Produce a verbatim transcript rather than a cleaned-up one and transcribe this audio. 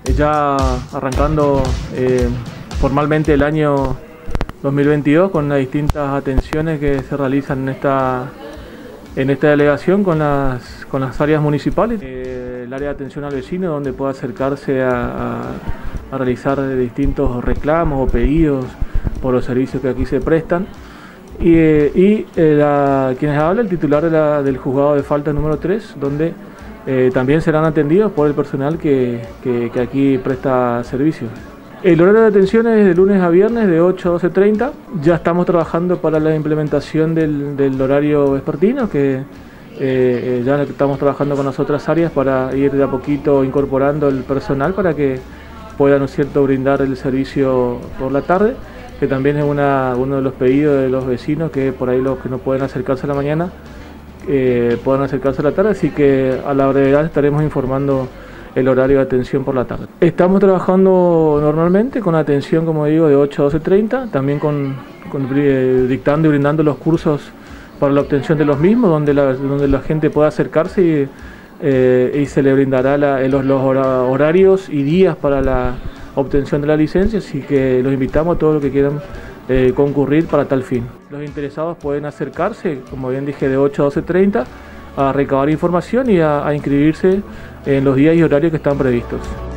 ya arrancando eh, formalmente el año dos mil veintidós con las distintas atenciones que se realizan en esta, en esta delegación con las, con las áreas municipales. Eh, el área de atención al vecino, donde pueda acercarse a, a, a realizar distintos reclamos o pedidos por los servicios que aquí se prestan. Y, eh, y eh, la, quienes habla, el titular de la, del juzgado de falta número tres, donde eh, también serán atendidos por el personal que, que, que aquí presta servicios. El horario de atención es de lunes a viernes de ocho a doce treinta. Ya estamos trabajando para la implementación del, del horario vespertino, que eh, ya estamos trabajando con las otras áreas para ir de a poquito incorporando el personal para que puedan, ¿no es cierto?, brindar el servicio por la tarde, que también es una, uno de los pedidos de los vecinos, que por ahí los que no pueden acercarse a la mañana eh, puedan acercarse a la tarde, así que a la brevedad estaremos informando el horario de atención por la tarde. Estamos trabajando normalmente con atención, como digo, de ocho a doce treinta, también con, con eh, dictando y brindando los cursos para la obtención de los mismos, donde la, donde la gente pueda acercarse y, eh, y se le brindará la, los, los horarios y días para la obtención de la licencia, así que los invitamos a todos los que quieran eh, concurrir para tal fin. Los interesados pueden acercarse, como bien dije, de ocho a doce treinta, a recabar información y a, a inscribirse en los días y horarios que están previstos.